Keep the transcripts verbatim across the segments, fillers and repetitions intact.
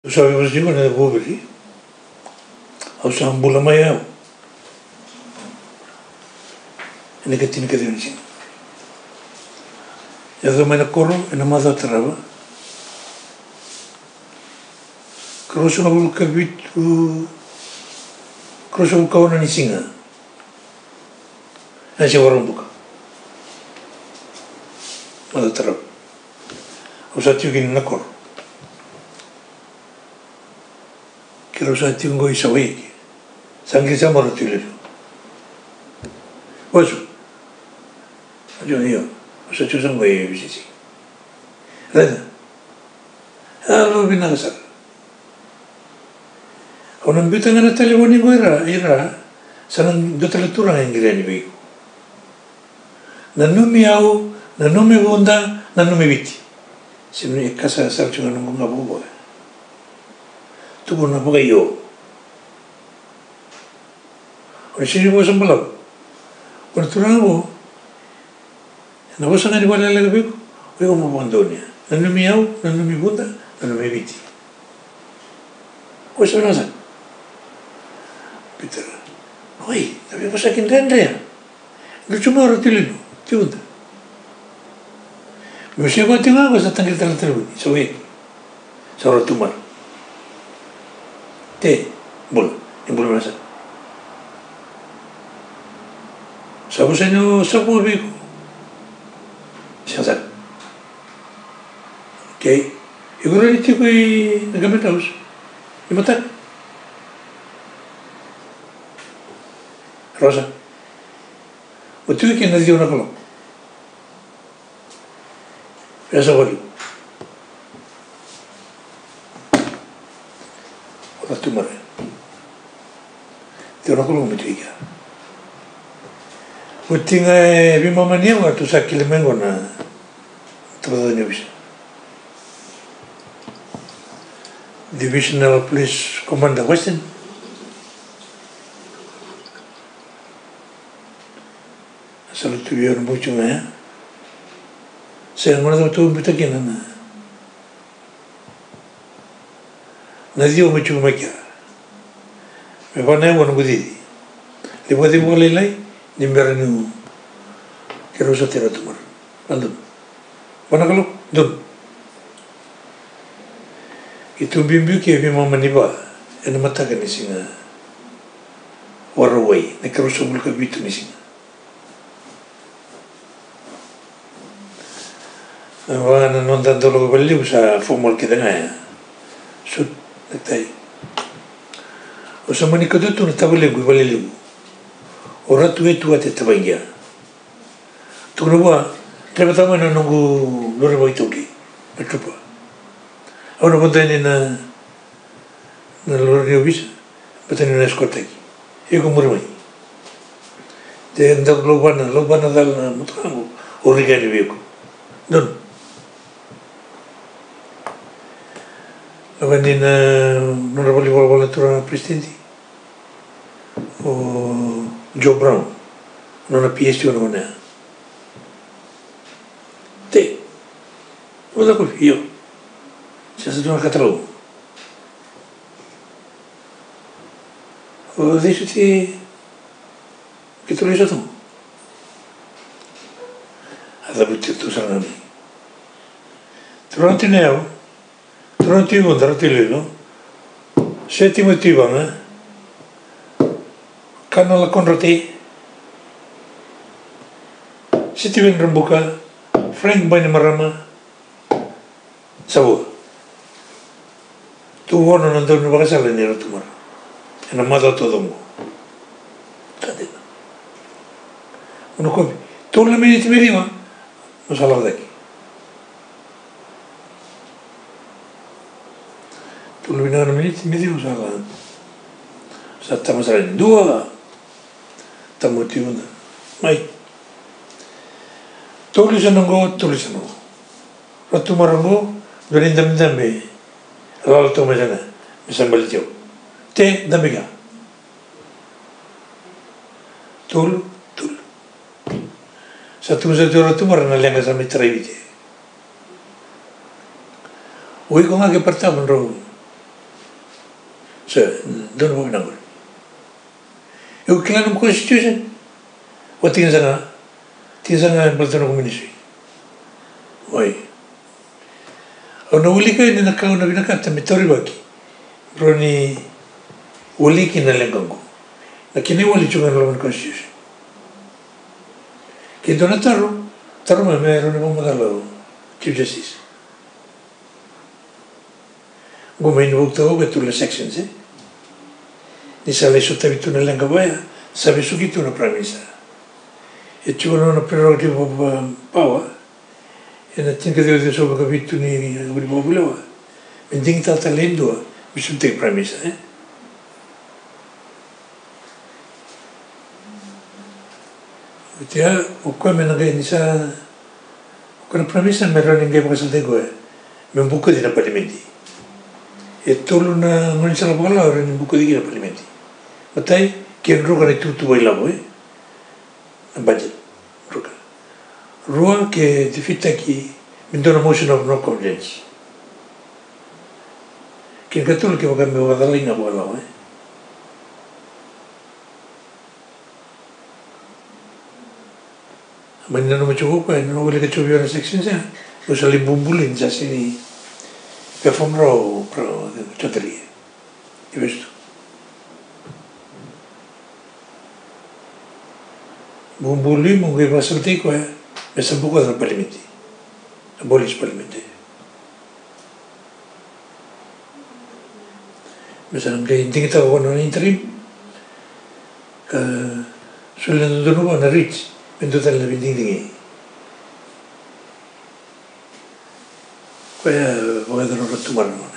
Sabi ko siya na bubili. Ako sa ambula mayaw. Ini katin ka din siya. Yato may nakoro, ina mata traba. Kroso na bulu kabitu. Kroso bulu kawana ni singa. Na siya warang buka. Mata traba. Ako sa tiyo kini nakoro. Kira sa tiyo ngo isaway. Sangki sa marutilo. Wasu. Ajo niyo. Sa tiyo sa ngo ibisisi. Rada. Halo binasar. Kung nambita nga na teleponin ko ira, ira, sanang dotalatura nga yung ginanibay ko. Nanumi ako, nanumi bunda, nanumi biti. Sino yung kasasal siya nga nung mga bubuhay. Tubo na po kayo. Kung sino po sa balaw, kung natulang ako, nabasan nga di wala lalagay ko, huwag ko mapandon niya. Nanumi ako, nanumi bunda, nanumi biti. Kung sa nasan? Peter, oy, sabi ko sa akin ganda yan. Lucho mo rin tilino, tiunda. May siya ko tingin ako sa tanggil talang talabon, sa uwi, sa oras tumar. Te, bula, yung bula nasa. Sabi sa inyo, sa buhay ko. Siya sa. Okay, yung rin ito ko'y nagamit ako. Yung mata. Rosa, o tu que nasceu na Colômbia. Essa foi. Ora tu mare. Teu na Colômbia tu ia. O tinha vi uma mania o tu sa que le mengo na todo o bis. Divisional Police Commander Western. Solo tuvieron mucho más. Se han guardado todo un poquito aquí, ¿no? Nadie mucho más que me van a ir bueno gudi. Le voy a decir que le ni me renu que rosa te va a tomar. Ando. Van a colo, don. Y tú bien vio que mi mamá ni va en mata que ni singa. Warraway, ne que rosa mulka bitu ni singa. Wana non tanto lo che volevo sa fumo che tenga su dai o sa manico tutto non stavo lì volevo ora tu e tu a te tavangia tu no va treba tama no non lo revo itoki per troppo ora non dai na na lo revo bis potete non ascoltare io come mai te andavo lo vanno lo vanno dal mutrango o rigare vieco non Quindi non volevo volare a Presidente o Joe Brown non ha P S non è te cosa con io c'è stato una Catalogna ho detto ti che tu l'hai usato ha buttato tu sanami tu non ti ne ho non ti vuoi andare lì, no? Settimo ti va, eh? Canno la conrati. Se ti viene rambuca, Frank bene marama. Savo. Tu vuoi non andare in vacanza all'inero tu mara. E non mi ha dato domo. Uno come, tu la mi ti veniva? Non sa la vecchia. Tu lo vinano miniti mi dico sa sa stiamo sarendo due stiamo tivando mai tu li sono go tu li sono la tu marango dove indam dambe allora tu mi sana mi sembra il tio te dambe ga tu tu sa tu sa tu tu marana lenga sa mi tre vite oi con anche partavano So, don't know what eu kila ng constitution. O tingin sa nga, tingin sa nga ang balta ng komunisyo. Oy. O nauli kayo na nakao na binakata, may tori baki. Pero ni, wali kinalanggang ko. Na kiniwali siya nga naman constitution. Kaya doon na taro, taro ma, mayroon namang madalaw, Chief Justice. Gumayin huwag tao, katula sections eh. Ni sale sottavi tu nella gavaya, sabe su chi tu una premisa. E ci vuole una prerogative of power, e non tinca di vedere sopra capito ni il popolo. E tinca talento, mi sono te premisa, eh. Dia, o qua me ne sa, quella premisa mi era ninguém per saltare qua, mi un buco di rappalimenti. E tolo una, non c'è la parola, era un buco di rappalimenti. Matai, kian ruga ni tutu wai labo eh, budget ruga. Ruga ke defita ki mindona motion of no confidence. Kian katul ke wakan me wadalinga wala eh. Mani no machugo pa no wale ke chubio na section sa, usali bumbulin sa sini perform ro pro chotri. Ivesto. Bumbuli mungkin pasal tiga ya, besar buku dalam parlimen, abolis parlimen. Misalnya mungkin tinggi tahu orang interim, ke sulit untuk nubuat narich, bentuk dalam lebih tinggi. Kaya bukan dalam ratu mana mana.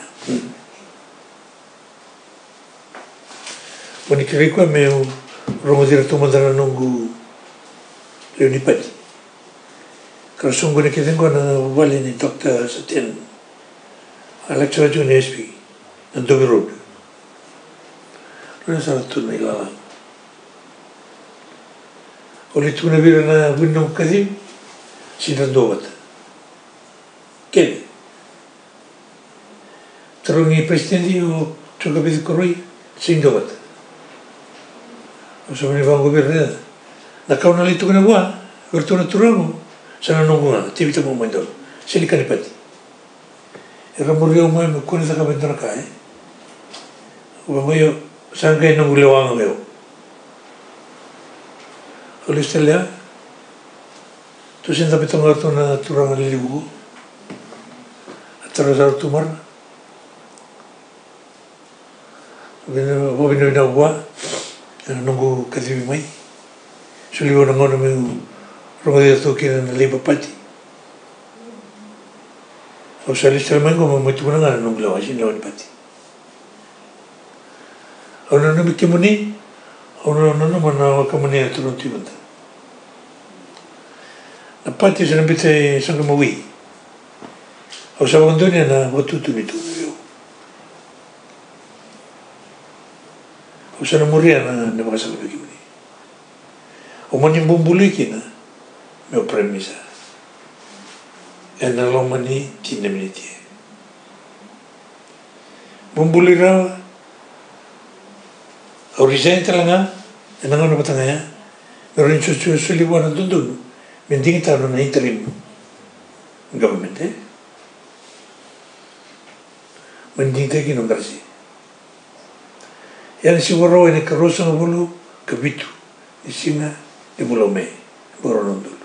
Menikmati kau meu rumah direktur mandala nunggu Leonipati. Kalau sungguh ni kita tengok na wali ni Doktor Satyan, Alexa Baju ni S P, na Dobi Road. Lalu salah tu na ilalang. Oleh tu na bira na bundong kadim, sinandowat. Kaya. Terungi presidenti o chokabit koroi, sinandowat. O sa manibang gobierno nakau na lito na buwa, bertuna turamo, sana nungunga, tibita mo mandol, sili kanipati. Era muriyo mo yung kuni sa kabento na ka eh. Uba mo yung, saan kayo nungulewang mo yung. Ulis talya, tusin tapi tong arto na turang alilibu, at tarasar tumar. Bobino na buwa, nunggu katibi may. Suliwa na ngono meu rungo dia tu kina na Labour Party. O salista mango mo muito na ngana nung lawa sin lawan party. O no no mikimuni, o no no no mana kamuni na turun tibanta. Na party sa nabite sa ngamawi. O sa wandonia na watutu nitu yo. O sa namuria na nabakasal mikimuni. O maning bumbuli kina, meu premisa. E na lomani tina miniti. Bumbuli rawa, au risente langa, e nangono batangaya, pero in susu suliwa na dundun, mending taro na interim government eh. Mending tayo kinong Yan siguro ay nagkarosa ng bulo, kabitu, isinga, di Pulau May, Borondolo.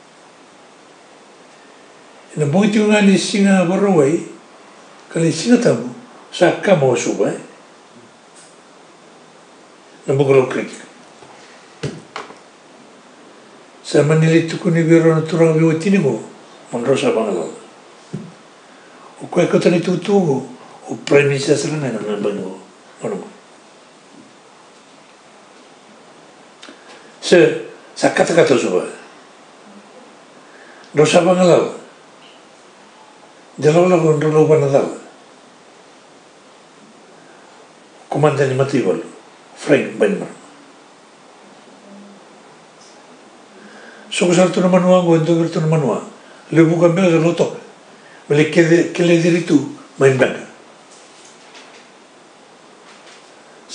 Na buiti nga ni singa Boroway, kali singa tamu, sa kamo suba, eh. Na Bugolo Creek. Sa Manilito ko ni Biro na turang biwatini mo, Monrosa Bangalal. O kaya ko tani tutugo, o premisa sa na naman ba nyo, ano mo. So, sa kata-kata suba. Rosa Bangalal. Dalawa lang kung dalawa Bangalal. Komandan ni Matibol, Frank Benmer. So, kung sarto naman nuwa, kung ito sarto naman nuwa, libu kami sa lutok. Balik kele diritu, main bangga.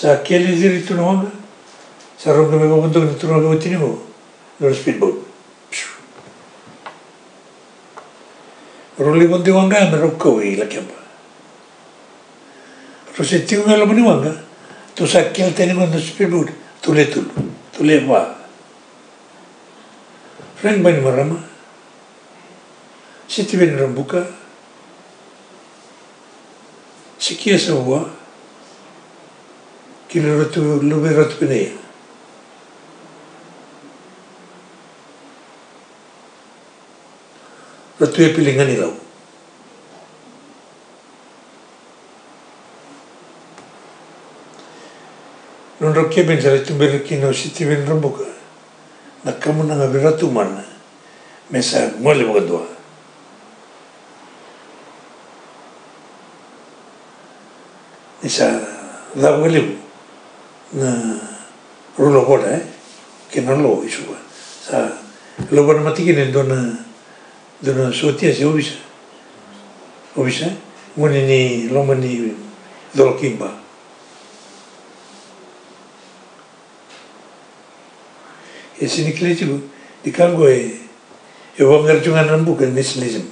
sa keli diri tu no sa ronga me bondo ni tu no go tinimo no speedboat roli bondi wanga me rocco i la chiama ro se ti una lo boni wanga tu sa kel tenimo no speedboat tu le tu tu le va friend bani marama se ti viene rambuca si chiesa uwa kilo ratu lube ratu penea. Ratu e pilingani lau. Non rokia ben sale tu berkino siti ben rambuka. Na kamu na ratu mana. Mesa ngole bogadua. Isa da wele na rulo bola eh che non lo isu sa lo buona mattina ne dona dona sotia se ovisa ovisa moni ni lo mani dolo kimba e se ni kleti di kango e e va mer junga nan buka neslism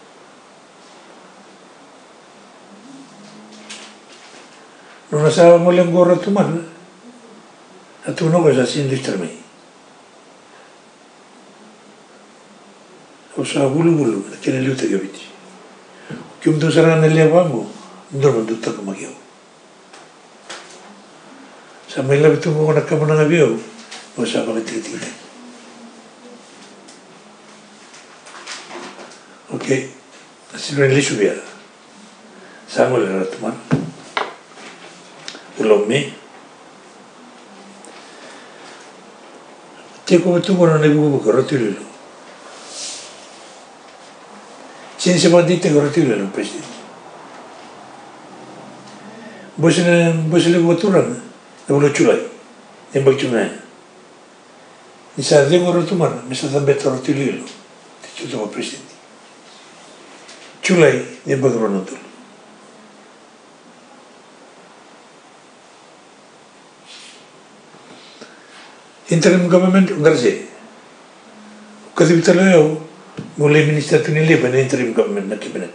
non sa mole ngora tu man tu no cosa si indistra me o sa bulu bulu che ne luta gabiti che un do sarà nelle avamo non tutto come io sa me la tu una camona na bio o sa ba ti ti ok si non le subia sa mo le ratman lo me te come tu non ne vuoi che rotilo senza bandite che rotilo non presidente bosne bosle votura ne vuole ciulai ne vuole ciulai ni sa devo rotumar mi sa tambe rotilo ti ciuto presidente ciulai ne vuole ronotul interim government ngarse kadi bitalo yo mulai minister tu nile ban interim government na cabinet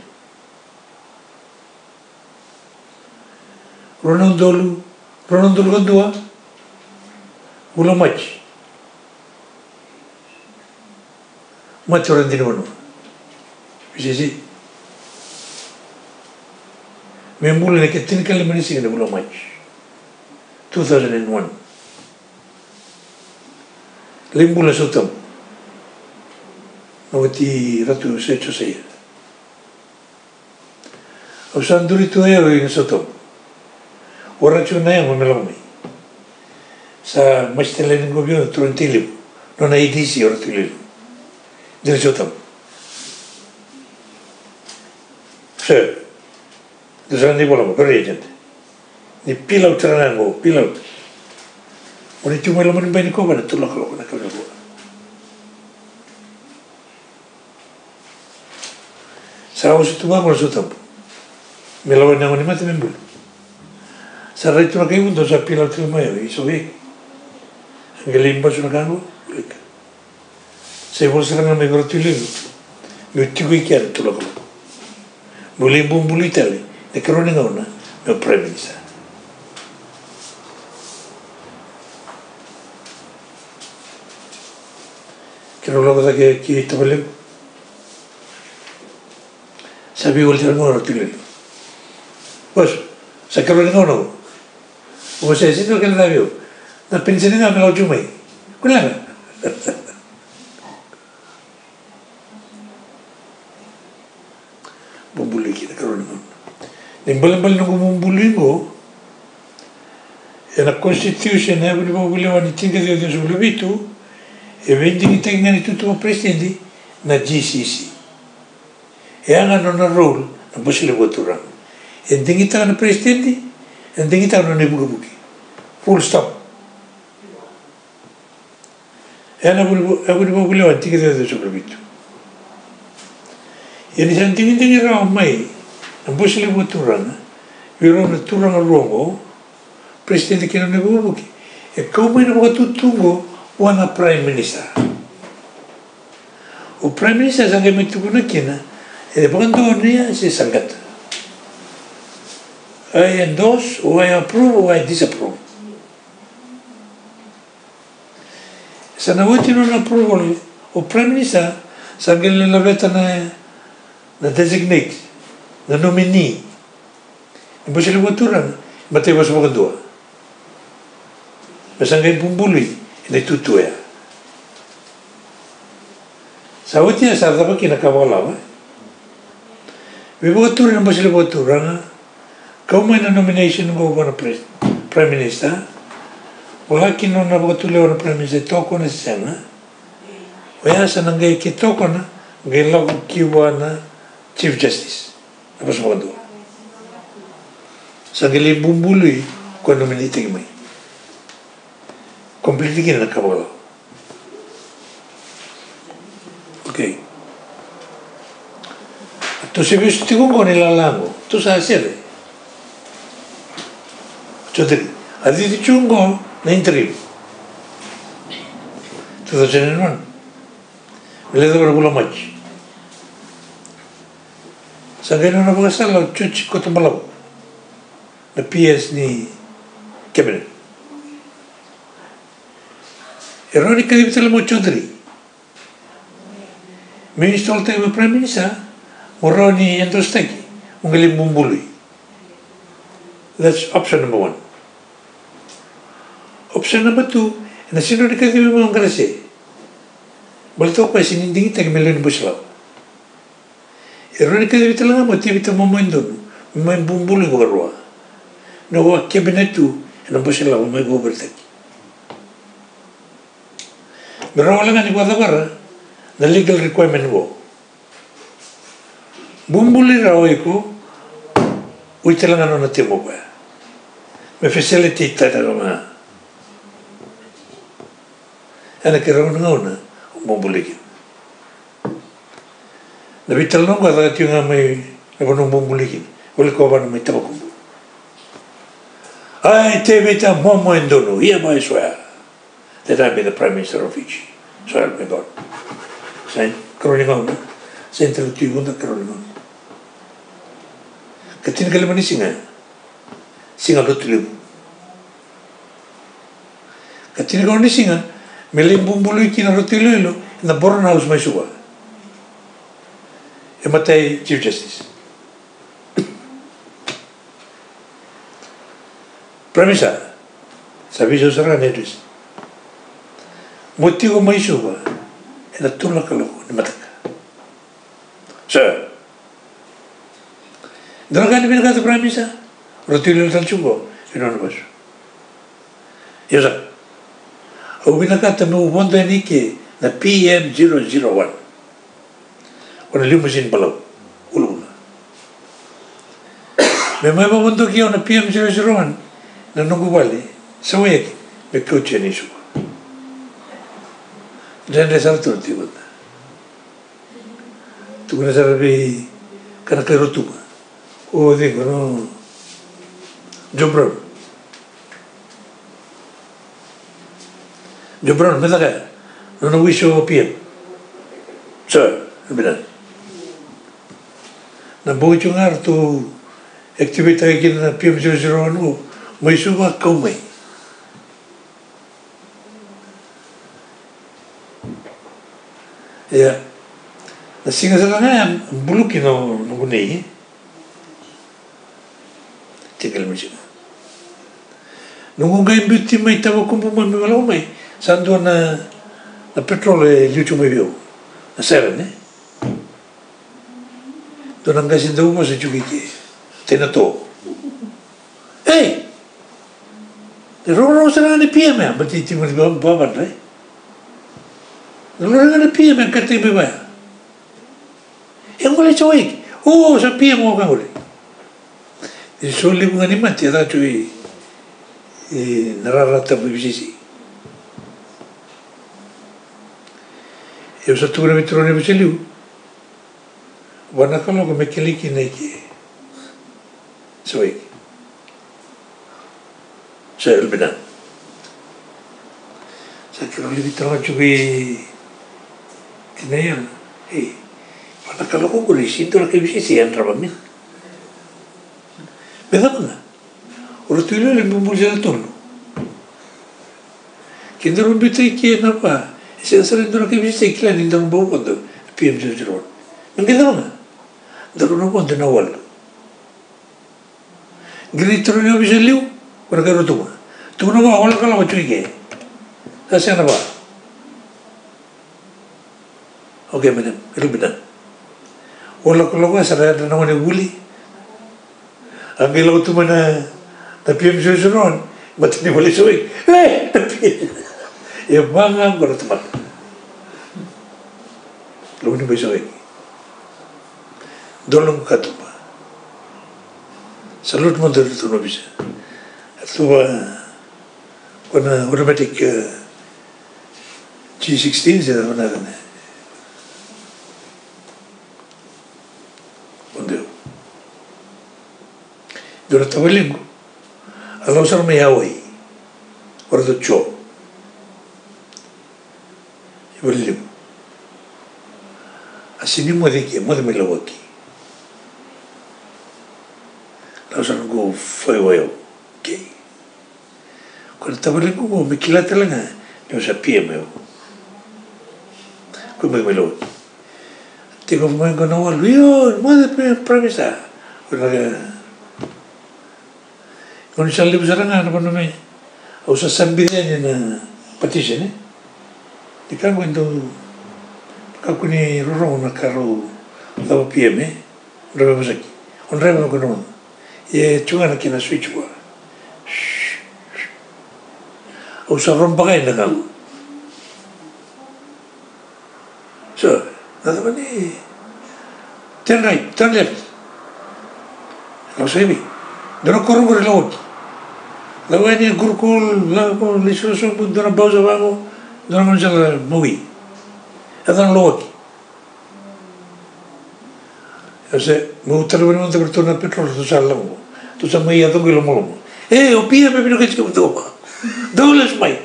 Ronaldolu Ronaldolu kedua ulo match match orang di mana bisa sih memulai nak technical ministry na ulo match two thousand one Limbula sotam. Novati ratu secho sei. Osanduri tu ero in sotam. Ora c'è un anno me lo mi. Sa mastelle in governo trontili. Non hai disi ora tu lì. Del sotam. Se. Dosandi volamo per gente. Ni pilau tranango, pilau. Ora tu me lo mani bene come tu la colonna che lo vuoi. Sarà se tu vai con il suo tempo. Me lo vogliamo animare in bulu. Sarà il tuo che uno sa più l'altro mai, i so che. Anche lì in basso una cango, clicca. Se vuoi sarà una mega rotolino, mi ti qui chiaro tu la colonna. Vuoi in buon bulu Italia, e che non è una, mi premi sa. Che non lo vedo che chi sta per sapevo il termine rotolino. Poi, sa che non è una. O se sento che non avevo, la pensionina me l'ho giù mai. Quella è. Buon bullicchino, che non è una. L'imbalambal non come un bullingo, e la Costituzione ne voleva di tinga di oggi sul vito, e vendi che tengono tutto il presidente, na G C C. E hanno una ruolo, non posso le votarlo. E tengi che il presidente, e tengi che non ne buca buchi. Full stop. E hanno voleva di tinga di oggi sul vito. E ne senti che non mai, non posso le votarlo. Io non turno al ruolo, presidente que não é bom que é como é no tu tungo o ana prime minister o prime minister sangue muito bom aqui né e quando né se sangata I endorse ou I approve ou I disapprove se não voti non approve o prime minister sangue le laveta na na designate na nominee e poi se le votura batteva sopra due ma sangue bumbuli e tutto è sa voti è stata perché na cavolava vi votura non poi se le votura come na nomination go para prime minister wala ki non na votura le prime minister toko na sena wala sa nangai ki toko na ngai logo ki wana chief justice na sopra due sangue le bumbuli quando me dite mai completi che non cavolo ok tu sei visto con nella lango tu sai essere cioè a dire chungo na interim tu da genere non me le devo quello match sangue non può essere lo ciucci cotombalavo na P S ni cabinet Ironica di vitale mo Chaudhry ministro al tema prime minister moroni endosteki ungali bumbului that's option number one option number two na sinonica di mo ngrase balto pa sinindingi tag melon busla Ironica di vitale mo tivita mo mondon mo bumbului gorwa no cabinet tu non busla mo go berteki Berapa lama ni kuat apa? The legal requirement wo. Bumbuli rao iku, uitelangan ona temo ba. Me facility tata roma. Ana que rao ngona bumbuli ki. Na vital no kuat ada tiunga mai lekono bumbuli ki. Ole ko ba no mai tabo kumbu. Ai te vita momo endono, ia mai swear. That I be the Prime Minister of Fiji. So help me God. Saint Kroningon, Saint Lutigunda Kroningon. Katin kalimani singa, singa lutulim. Katin kalimani singa, melim bumbului kina lutililo, na Born House mai suwa. E matei Chief Justice. Premisa, sabiso sarà nedis. Motivo mai suwa e la tulla kaloko ni mataka. Sir. Droga ni binagata prime minister. Rotilo tal chugo e non baso. Io sa. Ho binagata mo wanda ni ke na P M zero zero one. Ona limousine balau uluna. Me mai ba wanda ki ona P M zero zero one na nungu wale. Sawe me coach ni suwa. Gente salto ti guarda. Tu ne sapevi carattere tu. O dico no. John Brown. John Brown, me da non ho visto P M. Cioè, bene. Na boi chungar tu attività che na P M zero zero one, mai suba come. Ya, na singa saranga buluki no no gunei. Tinggal macam. Nunggu gay beauty mai tahu kumpu mai malau mai. Sandu na na petrol liucu mai biu. Na seren eh. Donang kasi daw mo sa chukiki. Tenato. Hey. Roro saranga ni P M ya, berarti timur bawah eh. Non era P M anche te beva. E un gole choi. Oh, sappiamo che gole. Il sole un animati da choi e narrata bivisi. E ho satura metrone viceliu. Wana kalo come che lì che nei che. Soi. Saya benar. Saya kira lebih terlalu cubi tinayang. Eh, mana kalau kau boleh situ lagi bisa sih yang rapamin. Beda mana? Orang tu lebih mumpul jadi turun. Kita orang bitai kian apa? Saya sering tu lagi bisa iklan ini dalam bau pun tu. P M jadi turun. Mungkin mana? Dalam pun tu nawal. Gini turunnya bisa liu. Orang kaya tu. Tu nama awal kalau macam ini. Saya apa? Okey madam, itu benar. Walau kalau gua sadar ada nama dia guli. Ambil laut tu mana? Tapi yang susun, macam ni boleh suai. Eh, tapi ya bangga kalau teman. Lalu ni boleh suai. Dolong kata apa? Salut mandir tu no bisa. Tu kena automatic G sixteen saya mana kan? Untuk Dora tawalim, alau sar mayawai, orang tu cok, ibalim, asini mau deki, mau demilawaki, alau sar go foi wayo, okay, kalau tawalim go mikilat langa, ni usah P M yo, kau demilawaki, tiga pemain kau nawal, yo, mau de premisa, orang Kalau misalnya besar kan apa namanya, usah sambilnya na petition eh, di kan itu aku ni rorong nak karo tahu P M eh, berapa besar ki, on rem aku nama, ye cuma nak kena switch gua, usah rompakai nak kau, so, nada mana, turn right, turn left, kalau saya ni, dorang korang boleh laut. Lalu ini gurukul, lalu lisu-lisu pun dorang bawa sahabat, dorang macam movie. Adang laut. Jadi, mau terus mana berturun petrol tu salah mo, tu sama ia tu gila malam. Eh, opi apa bina kecik betul apa? Dolas mai.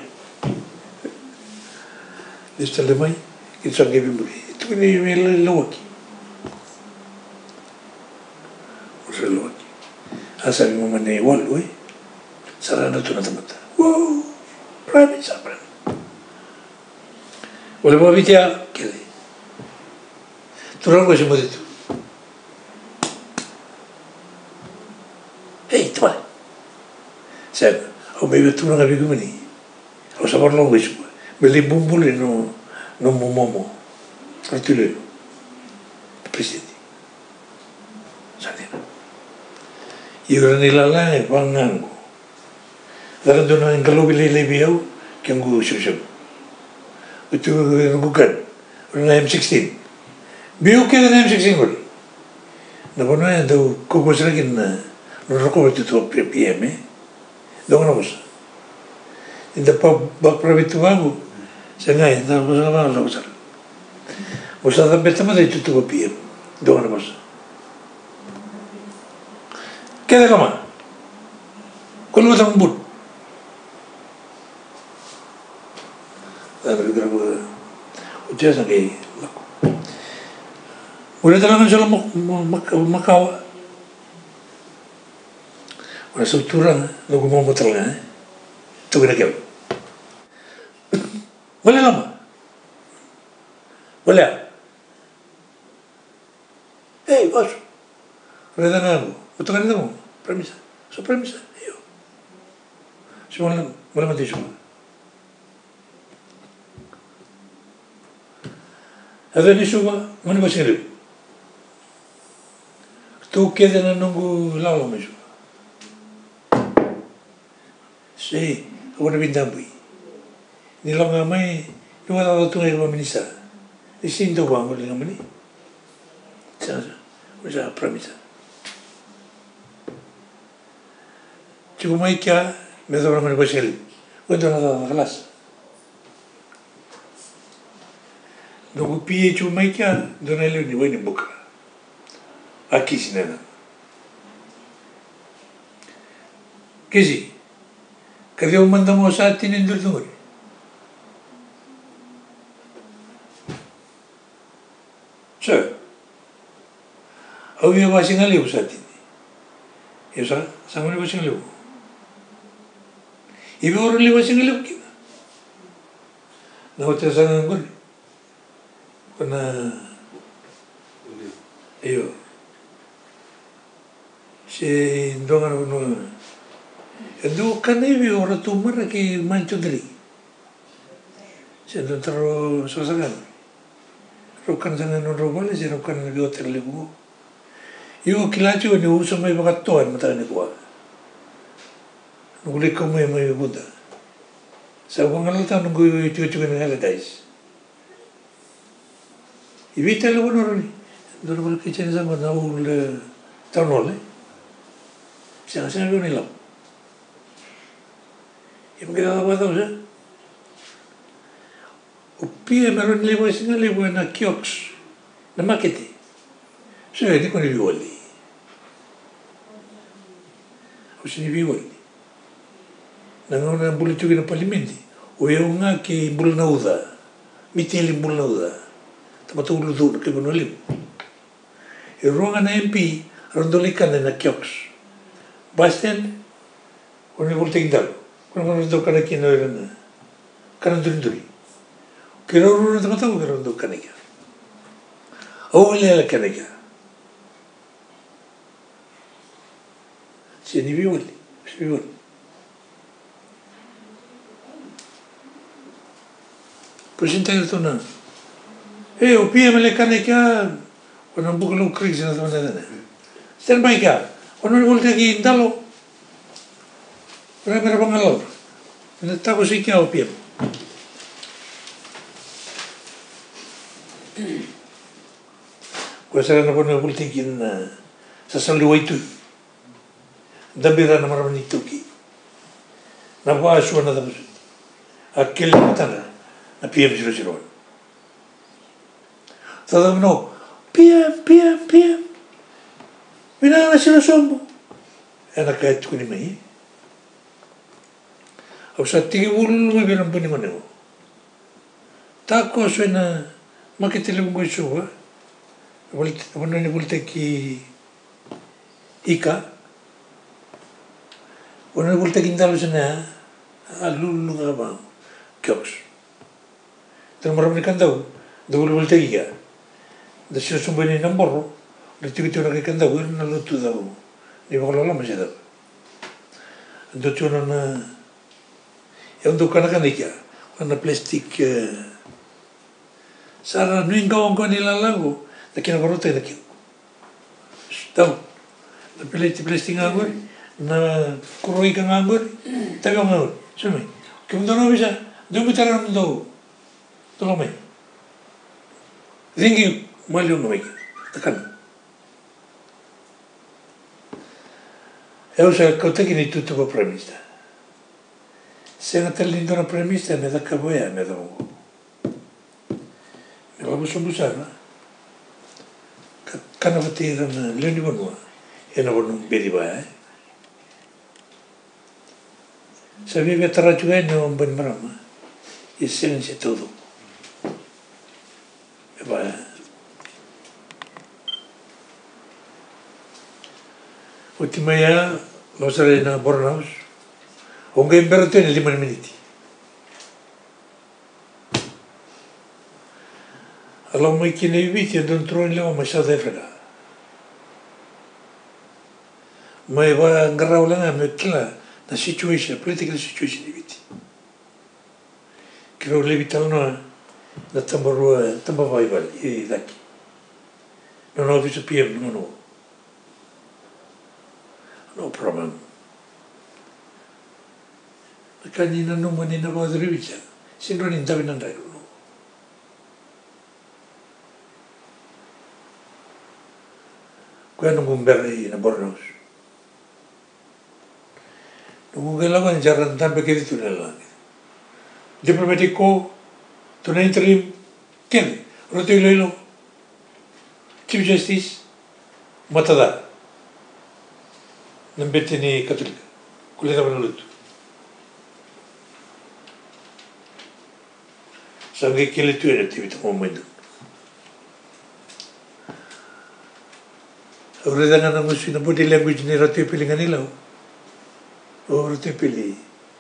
Lihat lemai, kita sangat bimbuli. Itu ini mel laut. Usah laut. Asal mo mana wal, oi. Sarana tu nanti mata. Wow, private sabran. Boleh bawa bicara, kali. Turun kau semua itu. Hey, teman. Saya, aku bebe turun ngabi kau ni. Aku sabar long kau semua. Beli bumbul ni no, no momo. Itu le. Presiden. Sana. Iuran ilala eh, pangang. Dalam dunia yang kalau bila lebih jauh, yang gue susah. Itu bukan, orang M sixteen. Biar ke dalam M sixteen kau. Namun mana tu kau bos lagi na, orang kau itu tu P M eh, dong nak bos. Ini apa bak private tu aku, sengai, dah bos apa nak bos. Bos ada betul mana itu tu P M, dong nak bos. Kena kamu, kalau macam bud. Tapi kalau ujian lagi, boleh terangkan soal Macau, orang struktural, lagu mau terangkan, tu kena kau, boleh lama, boleh, eh bos, boleh terangkan, betul kan itu, premisa, so premisa, iyo, semua boleh mati semua. Ada ni semua, mana masih ada? Tu kena nak nunggu lama macam. Si, aku nak bintang bui. Ni lama mai, dua tahun tu ni lama minisa. Di sini tu bang boleh lama ni. Saya, saya premisa. Cuba mai kya, betul orang mana masih ada. Untuk nak kelas. Nunggu P H cuma ikan, dona leu ni wani buka. Aki sini na. Kesi, Kaya umanda mo sa atin yung dulungan. So, au ia wasing aliu sa atin. Ia sa, sama ni wasing aliu. Ibi orang li wasing aliu kina. Na hotel sa ngangol. Kuna, iyo. Si ndongan kuno. Edu kan ibi orang tumar ki mancho dali. Si ndon taro sosagan. Rokan sangan non robale si rokan ibi hotel li buo. Iyo kilacho ni uso may bakatoan mata ni kuwa. Nunguli ko may may buda. Sa kung ngalata nunggu itu-itu kan holidays. Ibi talo ko noro ni. Doon ko kitchen sa mga naul town hall eh. Siya nga sinabi ko nila. Yung ginagawa daw siya. Upia meron nila mga sinalibo na kiosks na makiti. So, hindi ko nibiwali. Ako sinibiwali. Nangauna ang bulit yung palimenti. O yung nga ki bulnauda. Mitiling bulnauda. Tapatulo doon kay Bunolim. Yung ruangan na M P, rondolikan na na kiosks. Basten, kung may bulting dalo. Kung ano daw ka na kinoy na kanandun-duri. Kiroro na tamataw, kiroro daw ka na kya. O wala ka na kya. Siya nibiwali. Sibiwali. Presenta ito na. Eh, upia mali ka na kya. Kung ang bukalo krigs na naman na na. Stand by ka. Kung ano wala kaya dalo. Wala meron pang alaw. Nagtako si kya upia. Kung saan na po na bultikin na sa saliwa ito. Dabira na maraming ituki. Napaswa na tapos. Akil na tana. Na P M zero zero one. Tadam no. P M, P M, P M. Minana sila sombo. E nakahit ko ni May. Ako sa tingin may bilang po ni Maneo. Tako so na makitilang ko isuwa. Wala ni bulte ki Ika. Wala ni bulte kindalo siya na alulu nga ba kioks. Pero marami kan daw. Dawal bulte Ika. Da siya sumbay ni Namborro. Nagtigito na kay kan daw. Wala naluto daw. Di ba ko lalaman siya daw. Ando siya na na yung doon ka na kanika. Wala na plastic Sara, nung gawang ko nilalago, na kinakarotay na kiyo. Daw, na plastic nga agor, na kuroy ka nga agor, tabi ang agor. Sumay, kung doon siya, doon mo tara naman daw. Tulong may. Ringi, mali yung namay. Takan. Evo sa kautekin ituto pa premista. Se na talindo na premista, me da kaboya, me da mo. Me la buso busana. Kana fatira na leoni bonua. E na bonu bedi ba, eh. Sabi que tarrachuga no un buen marama. E silencio todo. E va. Ultima ya, lo sarei na Bornaus. Onga imperato in lima minuti. Allora mai che nei viti e non trovo in leva ma South Africa. Ma va a graulana me kla na situation, political situation di viti. Creo le vitano na tamborua, tambavai vali e daqui. Non ho visto P M, non ho. No problem. Kanina nung manina ko adriwicha, sino rin tabi ng tayo. Kaya nung kumberi na Bornaus. Nung kailangan jaran tampe kaya dito na lang. Diplomatic ko, to na interim, kaya, Roto Iloilo, Chief Justice, matada. Nang bete ni Katolika, kulita pa naluto. Sangge kile tu era tivi tu momentu. Ora dengan nama sini body language ni roti pilih ngani lau. Oh roti pilih.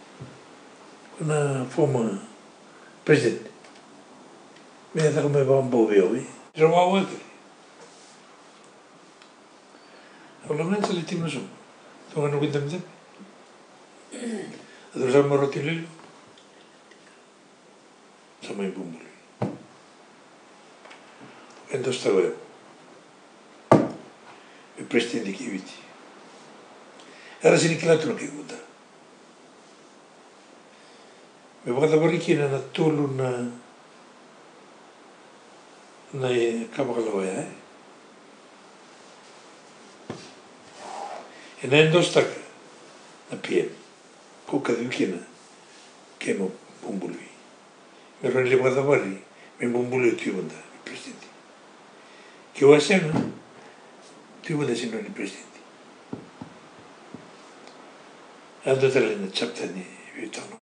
Kuna former president. Mena tak me bambu biawi. Rawa wak. Kalau mana sel tim masuk. Tuan nak kita macam. Ada sama roti lelu. Sama ibu mulu. Entos tahu ya. Il presidente che viti. Era si riclato che guda. Mi vado a vorricina na tolu na na kabakaloya eh. E na endosta na piem. Kuka di ukina che mo bumbului. Mi ero lì vado a vorri, mi bumbului tu guda il presidente. Che ho assieme tu guda si non il presidente. Ando tra le chapta ni vitano.